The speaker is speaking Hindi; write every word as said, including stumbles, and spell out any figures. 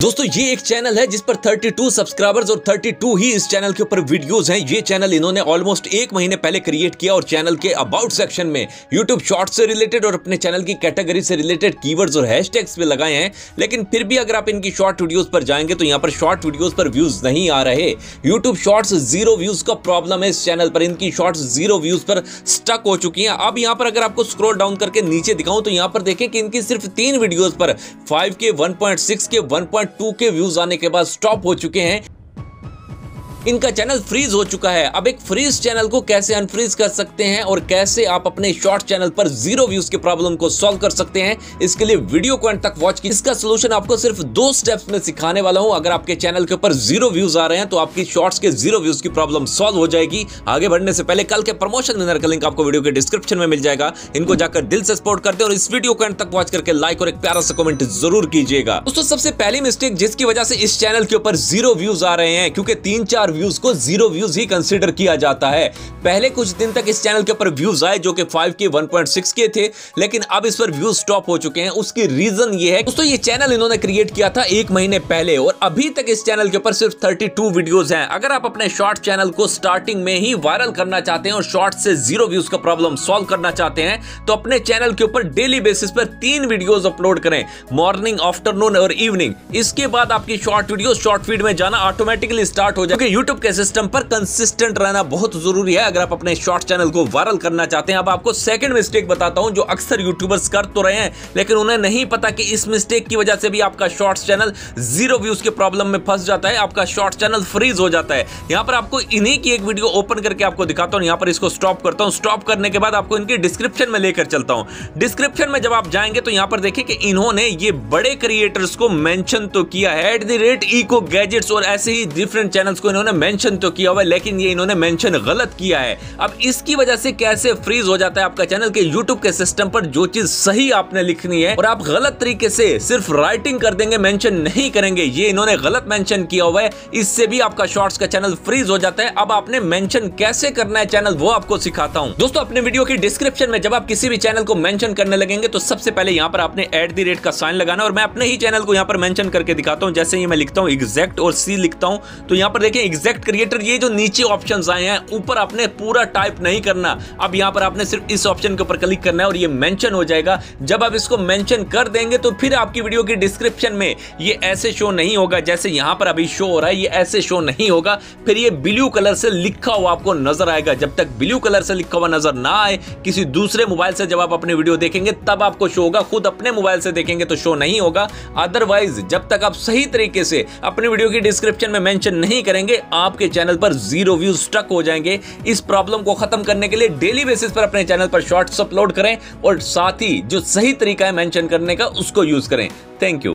दोस्तों ये एक चैनल है जिस पर बत्तीस सब्सक्राइबर्स और बत्तीस ही इस चैनल के ऊपर वीडियोस हैं। ये चैनल इन्होंने ऑलमोस्ट एक महीने पहले क्रिएट किया और चैनल के अबाउट सेक्शन में यूट्यूब शॉर्ट्स से रिलेटेड और अपने चैनल की कैटेगरी से रिलेटेड कीवर्ड्स और हैशटैग्स भी लगाए हैं। लेकिन फिर भी अगर आप इनकी शॉर्ट वीडियोस पर जाएंगे तो यहाँ पर शॉर्ट वीडियोस पर व्यूज नहीं आ रहे। यूट्यूब शॉर्ट्स जीरो व्यूज का प्रॉब्लम है इस चैनल पर। इनकी शॉर्ट्स जीरो व्यूज पर स्टक हो चुकी हैं। अब यहाँ पर अगर आपको स्क्रॉल डाउन करके नीचे दिखाऊं तो यहाँ पर देखें कि इनकी सिर्फ तीन वीडियोस पर five K, one point six K, one point two K views आने के बाद स्टॉप हो चुके हैं। इनका चैनल फ्रीज हो चुका है। अब एक फ्रीज चैनल को कैसे अनफ्रीज कर सकते हैं और कैसे आप अपने शॉर्ट चैनल पर जीरो व्यूज के प्रॉब्लम को सॉल्व कर सकते हैं, इसके लिए वीडियो को अंत तक वॉच कीजिए। इसका सॉल्यूशन आपको सिर्फ दो स्टेप्स में सिखाने वाला हूं। अगर आपके चैनल के ऊपर जीरो व्यूज आ रहे हैं तो आपकी शॉर्ट्स के जीरो व्यूज की प्रॉब्लम सॉल्व हो जाएगी। आगे बढ़ने से पहले कल के प्रमोशन विनर का लिंक आपको वीडियो के डिस्क्रिप्शन में मिल जाएगा। इनको जाकर दिल से सपोर्ट करते हैं और इस वीडियो को अंत तक वॉच करके लाइक और एक प्यारा सा कमेंट जरूर कीजिएगा। दोस्तों सबसे पहली मिस्टेक जिसकी वजह से इस चैनल के ऊपर जीरो व्यूज आ रहे हैं, क्योंकि तीन चार व्यूज को जीरो व्यूज ही कंसीडर किया जाता है। पहले कुछ दिन तक इस चैनल के ऊपर व्यूज आए जो कि five K, one point six के थे, लेकिन अब इस पर व्यूज स्टॉप हो चुके हैं। उसकी रीजन ये है दोस्तों, ये चैनल इन्होंने क्रिएट किया था एक महीने पहले और अभी तक इस चैनल के ऊपर सिर्फ बत्तीस वीडियोस हैं। अगर आप अपने शॉर्ट चैनल को स्टार्टिंग में ही वायरल करना चाहते हैं और शॉर्ट से जीरो व्यूज का प्रॉब्लम सॉल्व करना चाहते हैं तो अपने चैनल के ऊपर डेली बेसिस पर तीन वीडियोस अपलोड करें, मॉर्निंग, आफ्टरनून और इवनिंग। इसके बाद आपकी शॉर्ट वीडियो शॉर्ट फीड में जाना ऑटोमेटिकली स्टार्ट हो जाएगा। यूट्यूब के सिस्टम पर कंसिस्टेंट रहना बहुत जरूरी है अगर आप अपने शॉर्ट चैनल को वायरल करना चाहते हैं। अब आपको सेकंड मिस्टेक बताता हूं जो अक्सर यूट्यूबर्स कर तो रहे हैं लेकिन उन्हें नहीं पता कि इस मिस्टेक की वजह से भी आपका शॉर्ट चैनल जीरो व्यूज के प्रॉब्लम में फंस जाता है, आपका शॉर्ट चैनल फ्रीज हो जाता है। यहां पर आपको इन्हीं की एक वीडियो ओपन करके आपको दिखाता हूं। यहां पर इसको स्टॉप करता हूं। स्टॉप करने के बाद आपको इनकी डिस्क्रिप्शन में लेकर चलता हूं। डिस्क्रिप्शन में जब आप जाएंगे तो यहां पर देखिए कि इन्होंने ये बड़े क्रिएटर्स को मेंशन तो किया है, at the rate Eco Gadgets और ऐसे ही डिफरेंट चैनल्स को इन्होंने मेंशन तो किया हुआ है, लेकिन ये इन्होंने मेंशन गलत किया है। अब इसकी वजह से कैसे फ्रीज हो जाता है आपका चैनल के यूट्यूब के सिस्टम पर जो चीज सही आपने लिखनी है और आप गलत तरीके से सिर्फ राइटिंग कर देंगे, मेंशन नहीं करेंगे, ये इन्होंने गलत मेंशन किया हुआ है, इससे भी आपका शॉर्ट्स का चैनल फ्रीज हो जाता है। अब आपने मेंशन कैसे करना है चैनल वो आपको सिखाता हूं। दोस्तों अपने वीडियो की डिस्क्रिप्शन में जब आप किसी भी चैनल को मेंशन करने लगेंगे तो सबसे पहले यहां पर आपने एट द रेट का साइन लगाना और मैं अपने ही चैनल को यहां पर मेंशन करके दिखाता हूं। जैसे ही मैं लिखता हूं एग्जैक्ट और सी लिखता हूं तो यहां पर देखिए एग्जैक्ट क्रिएटर, ये जो नीचे ऑप्शंस आए हैं ऊपर आपने पूरा टाइप नहीं करना। अब यहां पर आपने सिर्फ इस ऑप्शन के ऊपर क्लिक करना है और ये मेंशन हो जाएगा। जब आप इसको मेंशन कर देंगे तो फिर आपकी वीडियो की डिस्क्रिप्शन में ये ऐसे शो नहीं होगा जैसे यहां पर अभी शो हो रहा है, ये ऐसे शो नहीं होगा। फिर ये ब्लू कलर से लिखा हुआ आपको नजर आएगा। जब तक ब्लू कलर से लिखा हुआ नजर ना आए, किसी दूसरे मोबाइल से जब आप अपनी वीडियो देखेंगे तब आपको शो होगा, खुद अपने मोबाइल से देखेंगे तो शो नहीं होगा। अदरवाइज जब तक आप सही तरीके से अपनी वीडियो की डिस्क्रिप्शन में मेंशन नहीं करेंगे आपके चैनल पर जीरो व्यूज स्टक हो जाएंगे। इस प्रॉब्लम को खत्म करने के लिए डेली बेसिस पर अपने चैनल पर शॉर्ट्स अपलोड करें और साथ ही जो सही तरीका है मेंशन करने का उसको यूज करें। Thank you.